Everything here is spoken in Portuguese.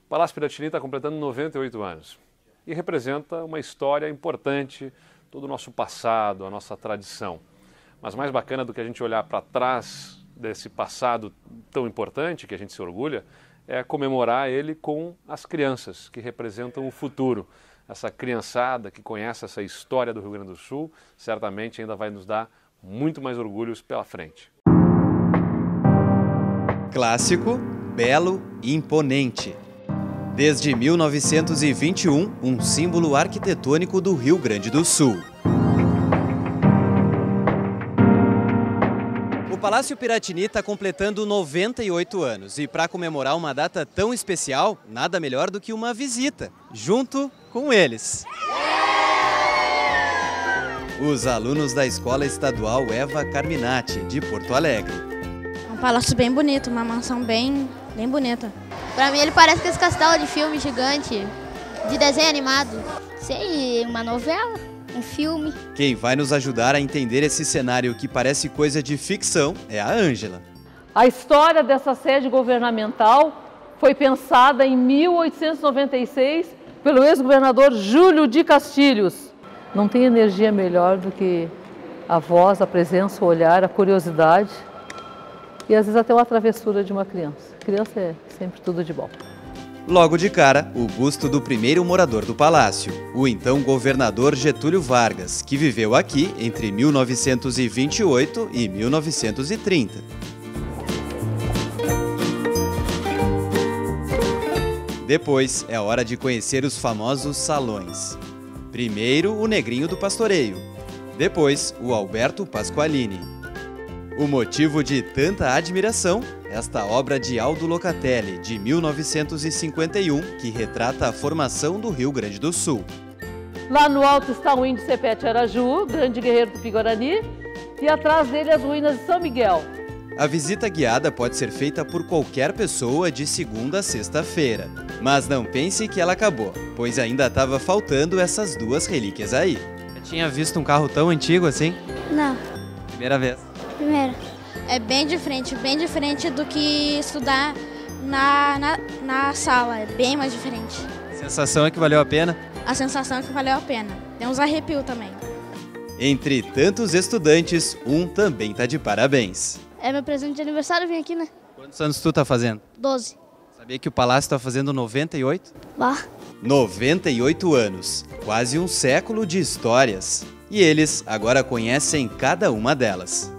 O Palácio Piratini está completando 98 anos e representa uma história importante, todo o nosso passado, a nossa tradição. Mas mais bacana do que a gente olhar para trás desse passado tão importante que a gente se orgulha, é comemorar ele com as crianças que representam o futuro. Essa criançada que conhece essa história do Rio Grande do Sul, certamente ainda vai nos dar muito mais orgulhos pela frente. Clássico, belo e imponente. Desde 1921, um símbolo arquitetônico do Rio Grande do Sul. O Palácio Piratini está completando 98 anos e para comemorar uma data tão especial, nada melhor do que uma visita, junto com eles. Os alunos da Escola Estadual Eva Carminati, de Porto Alegre. Um palácio bem bonito, uma mansão bem bonita. Pra mim ele parece que esse castelo de filme gigante, de desenho animado. Sei, uma novela, um filme. Quem vai nos ajudar a entender esse cenário que parece coisa de ficção é a Ângela. A história dessa sede governamental foi pensada em 1896 pelo ex-governador Júlio de Castilhos. Não tem energia melhor do que a voz, a presença, o olhar, a curiosidade e às vezes até uma travessura de uma criança. Criança é sempre tudo de bom. Logo de cara, o busto do primeiro morador do palácio, o então governador Getúlio Vargas, que viveu aqui entre 1928 e 1930. Depois é hora de conhecer os famosos salões. Primeiro, o Negrinho do Pastoreio. Depois, o Alberto Pasqualini. O motivo de tanta admiração, esta obra de Aldo Locatelli, de 1951, que retrata a formação do Rio Grande do Sul. Lá no alto está o índio Sepete Araju, grande guerreiro do Tupi-Guarani, e atrás dele as ruínas de São Miguel. A visita guiada pode ser feita por qualquer pessoa de segunda a sexta-feira. Mas não pense que ela acabou, pois ainda estava faltando essas duas relíquias aí. Já tinha visto um carro tão antigo assim? Não, Primeira vez. primeiro. É bem diferente do que estudar na sala, é bem mais diferente. A sensação é que valeu a pena? A sensação é que valeu a pena. Tem uns arrepios também. Entre tantos estudantes, um também tá de parabéns. É meu presente de aniversário, vim aqui, né? Quantos anos tu tá fazendo? 12. Sabia que o Palácio tá fazendo 98? Lá. 98 anos, quase um século de histórias. E eles agora conhecem cada uma delas.